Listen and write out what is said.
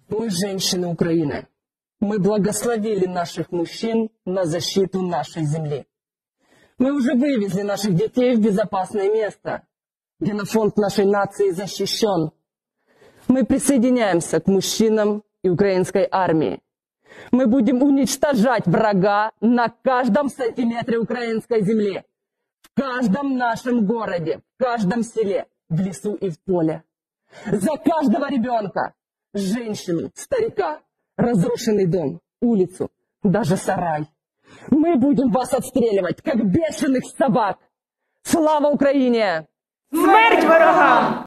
Мы женщины Украины. Мы благословили наших мужчин на защиту нашей земли. Мы уже вывезли наших детей в безопасное место, генофонд нашей нации защищен. Мы присоединяемся к мужчинам и украинской армии. Мы будем уничтожать врага на каждом сантиметре украинской земли, в каждом нашем городе, в каждом селе, в лесу и в поле. За каждого ребенка, женщину, старика, разрушенный дом, улицу, даже сарай. Мы будем вас отстреливать, как бешеных собак. Слава Украине! Смерть ворогам!